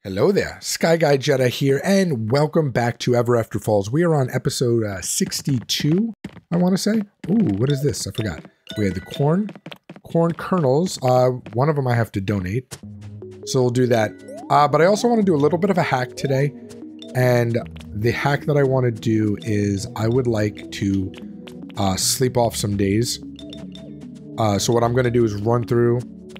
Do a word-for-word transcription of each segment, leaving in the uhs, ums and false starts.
Hello there, SkyGuyJedi here, and welcome back to Everafter Falls. We are on episode uh, sixty-two, I want to say. Ooh, what is this? I forgot. We had the corn, corn kernels. Uh, one of them I have to donate, so we'll do that. Uh, but I also want to do a little bit of a hack today, and the hack that I want to do is I would like to uh, sleep off some days. Uh, so what I'm going to do is run through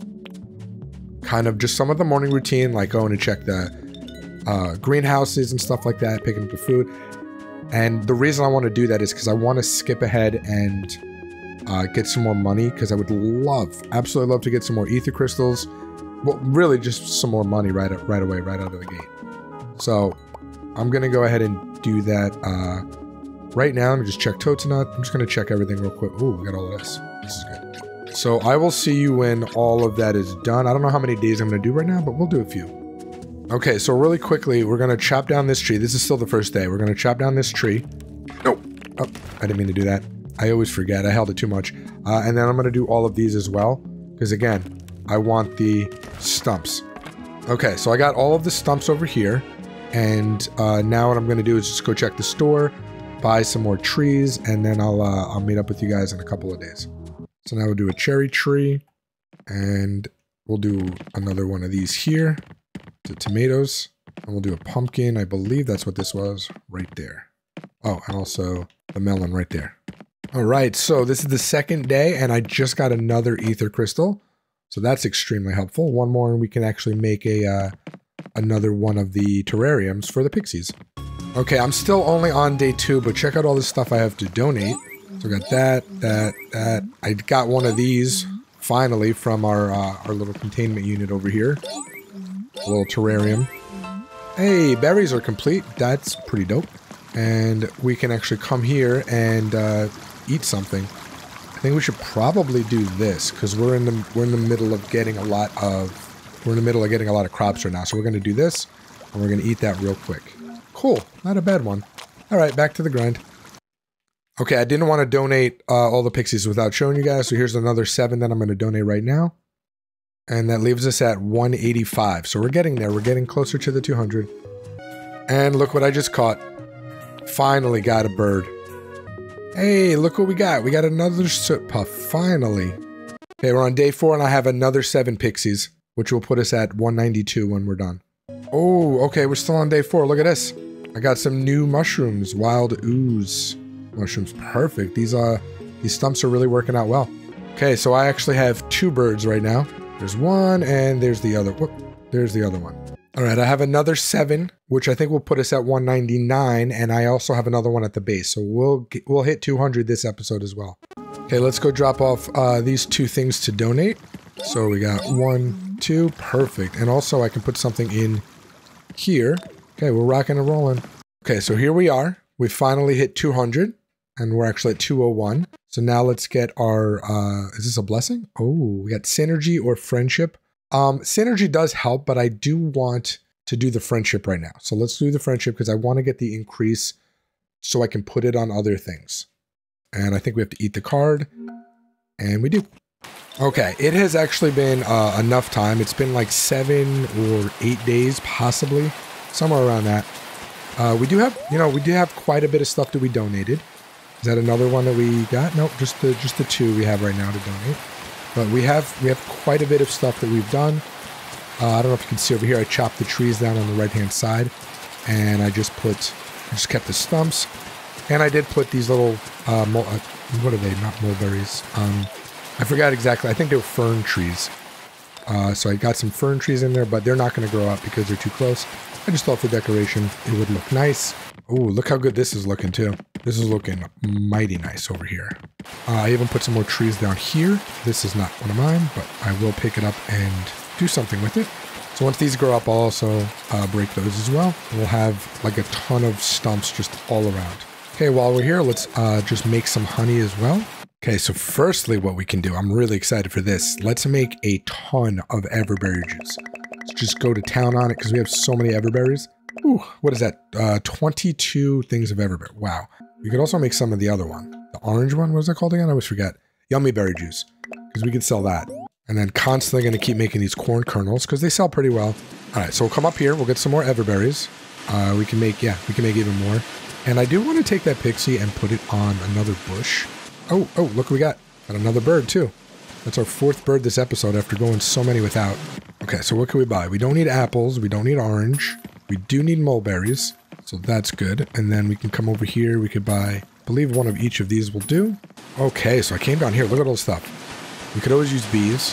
kind of just some of the morning routine, like going to check the uh, greenhouses and stuff like that, picking up the food. And the reason I want to do that is because I want to skip ahead and uh, get some more money, because I would love, absolutely love to get some more ether crystals. Well, really just some more money right, right away, right out of the gate. So I'm going to go ahead and do that uh, right now. Let me just check Totenut. I'm just going to check everything real quick. Ooh, we got all of this. This is good. So I will see you when all of that is done. I don't know how many days I'm going to do right now, but we'll do a few. Okay, so really quickly, we're going to chop down this tree. This is still the first day. We're going to chop down this tree. Nope. Oh, I didn't mean to do that. I always forget. I held it too much. Uh, and then I'm going to do all of these as well, because again, I want the stumps. Okay, so I got all of the stumps over here. And uh, now what I'm going to do is just go check the store, buy some more trees, and then I'll, uh, I'll meet up with you guys in a couple of days. So now we'll do a cherry tree, and we'll do another one of these here, the tomatoes, and we'll do a pumpkin. I believe that's what this was, right there. Oh, and also the melon right there. All right, so this is the second day, and I just got another ether crystal, so that's extremely helpful. One more, and we can actually make a uh, another one of the terrariums for the pixies. Okay, I'm still only on day two, but check out all the stuff I have to donate. So I got that, that, that. I got one of these, finally, from our, uh, our little containment unit over here. A little terrarium. Hey, berries are complete. That's pretty dope. And we can actually come here and uh, eat something. I think we should probably do this, because we're in the we're in the middle of getting a lot of we're in the middle of getting a lot of crops right now. So we're gonna do this, and we're gonna eat that real quick. Cool, not a bad one. All right, back to the grind. Okay, I didn't want to donate uh, all the pixies without showing you guys, so here's another seven that I'm going to donate right now. And that leaves us at one eighty-five, so we're getting there. We're getting closer to the two hundred. And look what I just caught. Finally got a bird. Hey, look what we got. We got another soot puff, finally. Okay, we're on day four, and I have another seven pixies, which will put us at one ninety-two when we're done. Oh, okay, we're still on day four. Look at this. I got some new mushrooms, wild ooze. Mushrooms, perfect. These uh, these stumps are really working out well. Okay, so I actually have two birds right now. There's one, and there's the other. Whoop, there's the other one. All right, I have another seven, which I think will put us at one ninety-nine, and I also have another one at the base. So we'll get, we'll hit two hundred this episode as well. Okay, let's go drop off uh, these two things to donate. So we got one, two, perfect, and also I can put something in here. Okay, we're rocking and rolling. Okay, so here we are. We finally hit two hundred. And we're actually at two oh one. So now let's get our, uh, is this a blessing? Oh, we got synergy or friendship. Um, synergy does help, but I do want to do the friendship right now. So let's do the friendship because I want to get the increase so I can put it on other things. And I think we have to eat the card. And we do. Okay, it has actually been uh, enough time. It's been like seven or eight days, possibly. Somewhere around that. Uh, we do have, you know, we do have quite a bit of stuff that we donated. Is that another one that we got? Nope, just the just the two we have right now to donate. But we have we have quite a bit of stuff that we've done. Uh, I don't know if you can see over here. I chopped the trees down on the right hand side, and I just put I just kept the stumps, and I did put these little uh, mul uh, what are they? Not mulberries. Um, I forgot exactly. I think they were fern trees. Uh, so I got some fern trees in there, but they're not going to grow up because they're too close. I just thought for decoration it would look nice. Oh, look how good this is looking too. This is looking mighty nice over here. Uh, I even put some more trees down here. This is not one of mine, but I will pick it up and do something with it. So once these grow up, I'll also uh, break those as well. We'll have like a ton of stumps just all around. Okay, while we're here, let's uh, just make some honey as well. Okay, so firstly, what we can do, I'm really excited for this. Let's make a ton of everberry juice. Let's just go to town on it because we have so many everberries. Ooh, what is that? Uh, twenty-two things of everberry. Wow. We could also make some of the other one. The orange one, what is that called again? I always forget. Yummy berry juice, because we could sell that. And then constantly going to keep making these corn kernels because they sell pretty well. All right, so we'll come up here. We'll get some more everberries. Uh, we can make, yeah, we can make even more. And I do want to take that pixie and put it on another bush. Oh, oh, look what we got. Got another bird too. That's our fourth bird this episode after going so many without. Okay, so what can we buy? We don't need apples. We don't need orange. We do need mulberries. So that's good. And then we can come over here. We could buy, I believe one of each of these will do. Okay, so I came down here. Look at all the stuff. We could always use bees.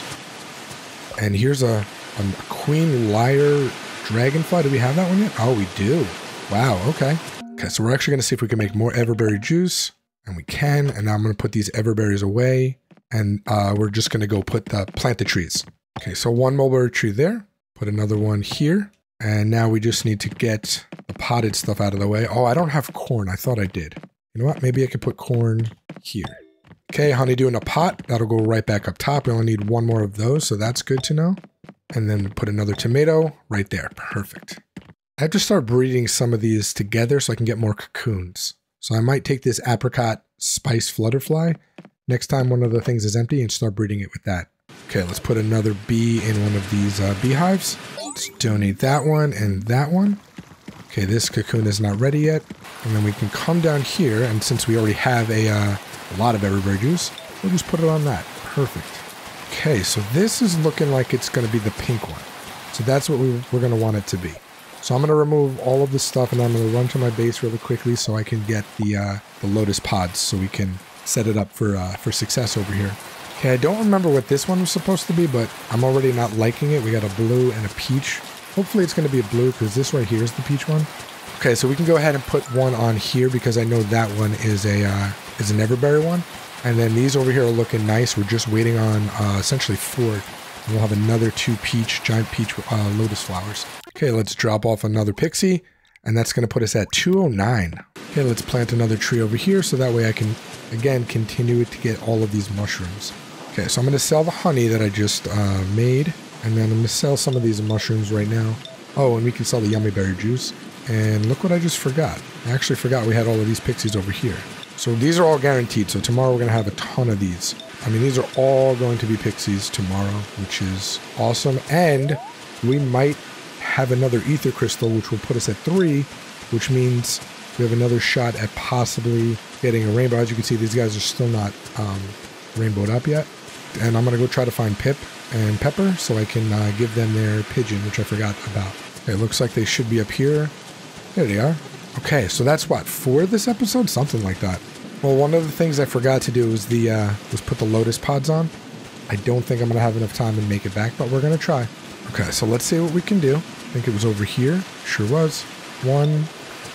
And here's a, a queen lyre dragonfly. Do we have that one yet? Oh, we do. Wow, okay. Okay, so we're actually going to see if we can make more everberry juice. And we can. And now I'm going to put these everberries away. And uh, we're just going to go put the, plant the trees. Okay, so one mulberry tree there. Put another one here. And now we just need to get the potted stuff out of the way. Oh, I don't have corn. I thought I did. You know what? Maybe I could put corn here. Okay, honeydew in a pot. That'll go right back up top. We only need one more of those, so that's good to know. And then put another tomato right there. Perfect. I have to start breeding some of these together so I can get more cocoons. So I might take this apricot spice flutterfly next time one of the things is empty and start breeding it with that. Okay, let's put another bee in one of these uh, beehives. Let's donate that one and that one. Okay, this cocoon is not ready yet. And then we can come down here, and since we already have a, uh, a lot of everberry juice, we'll just put it on that. Perfect. Okay, so this is looking like it's going to be the pink one. So that's what we, we're going to want it to be. So I'm going to remove all of this stuff, and I'm going to run to my base really quickly so I can get the uh, the lotus pods so we can set it up for uh, for success over here. Okay, I don't remember what this one was supposed to be, but I'm already not liking it. We got a blue and a peach. Hopefully it's going to be a blue because this right here is the peach one. Okay, so we can go ahead and put one on here because I know that one is a uh, is an everberry one. And then these over here are looking nice. We're just waiting on uh, essentially four. And we'll have another two peach, giant peach uh, lotus flowers. Okay, let's drop off another pixie. And that's going to put us at two oh nine. Okay, let's plant another tree over here so that way I can, again, continue to get all of these mushrooms. Okay, so I'm going to sell the honey that I just uh, made. And then I'm going to sell some of these mushrooms right now. Oh, and we can sell the yummy berry juice. And look what I just forgot. I actually forgot we had all of these pixies over here. So these are all guaranteed. So tomorrow we're going to have a ton of these. I mean, these are all going to be pixies tomorrow, which is awesome. And we might have another ether crystal, which will put us at three, which means we have another shot at possibly getting a rainbow. As you can see, these guys are still not um, rainbowed up yet. And I'm going to go try to find Pip and Pepper so I can uh, give them their pigeon, which I forgot about. Okay, it looks like they should be up here. There they are. Okay, so that's what, four this episode? Something like that. Well, one of the things I forgot to do was the uh, was put the lotus pods on. I don't think I'm going to have enough time to make it back, but we're going to try. Okay, so let's see what we can do. I think it was over here. Sure was. One,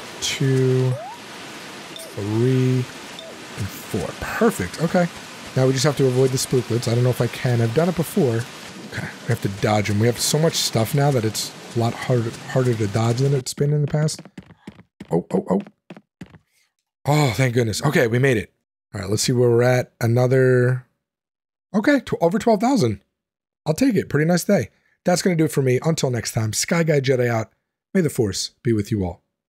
two, three, and four. Perfect. Okay. Now we just have to avoid the spooklets. I don't know if I can. I've done it before. Okay, we have to dodge them. We have so much stuff now that it's a lot harder, harder to dodge than it's been in the past. Oh, oh, oh. Oh, thank goodness. Okay, we made it. All right, let's see where we're at. Another... Okay, to over twelve thousand. I'll take it. Pretty nice day. That's going to do it for me. Until next time, SkyGuyJedi out. May the Force be with you all.